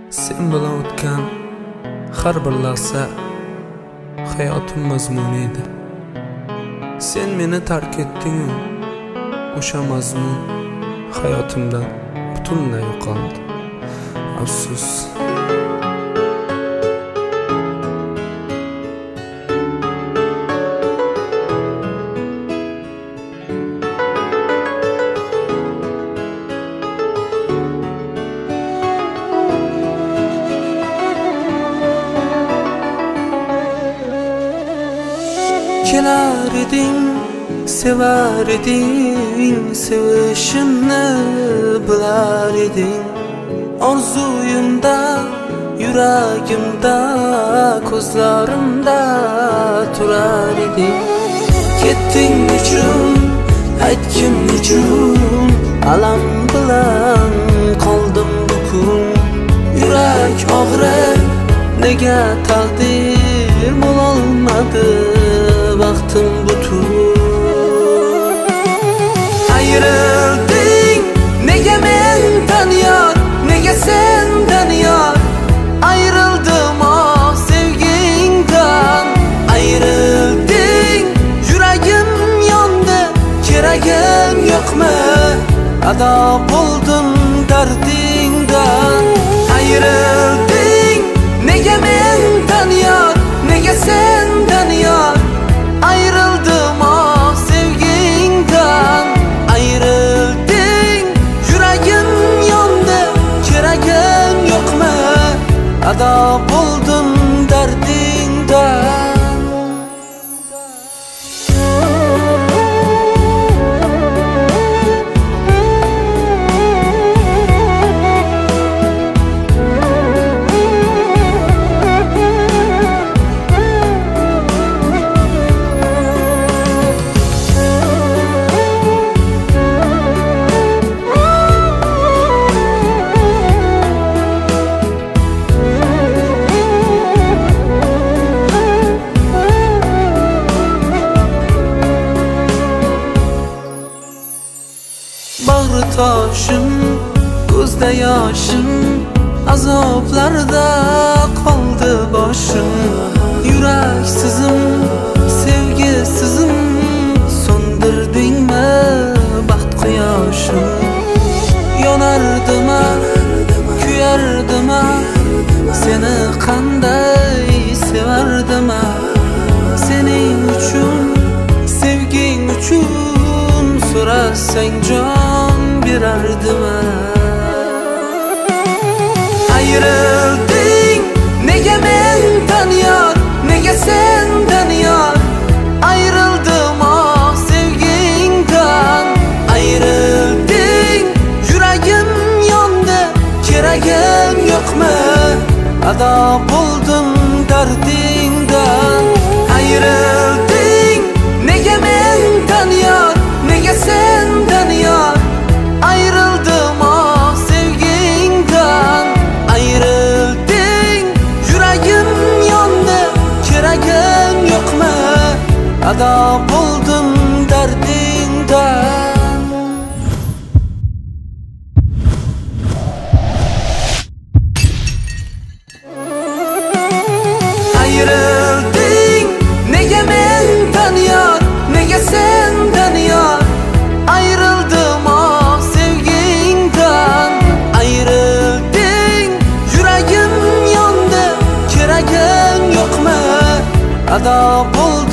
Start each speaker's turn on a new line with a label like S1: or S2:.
S1: Sen bilan o'tgan har bir lahza hayotim mazmuni edi. Sen meni tark etding, o'sha mazmun hayotimdan butunlay yo'qoldi. Afsus.
S2: Kelar eding, sevar eding, sevishimni bilar eding. Orzuyimda, yuragimda, ko'zlarimda turar eding. Ketding uchun, aytgim uchun, alam bilan qoldim bu kun. Yurak og'rir, nega taqdir bo'lolmadi vaqtim butun. Ayrilding, nega mendan yor, nega sendan yor. Ayrıldım o sevgingdan. Ayrilding, yuragim yondi, keragim yo'qmi? Ado bo'ldim dardingdan. Ayrilding, nega mendan yor, nega sendan yor. Ayrıldım o sevgingdan. Ayrilding, yuragim yondi, keragim yo'qmi? Ado bo'ldim dardingdan. Bağrı toshim, ko'zda yoshim, azoblarda qoldi boshim. Yuraksizim, sevgisizim, so'ndirdingmi baxt quyoshim. Yonardim, kuyardim, seni qanday sevardim. Sening uchun, sevging uchun so'rasang jon berardim. Ayrilding, nega mendan yor, nega sendan yor. Ayrıldım o sevgingdan. Ayrilding, yuragim yondi, keragim yo'qmi? Ado bo'ldim dardingdan. Ayrilding, nega mendan yor, nega sendan yor. Ayrıldım o sevgingdan. Ayrilding, yuragim yondi, keragim yo'qmi? Ado bo'ldim dardingdan. Ayrilding, nega mendan yor, nega sendan yor. Ayrıldım o sevgingdan. Ayrilding, yuragim yondi, keragim yo'qmi? Ado bo'ldim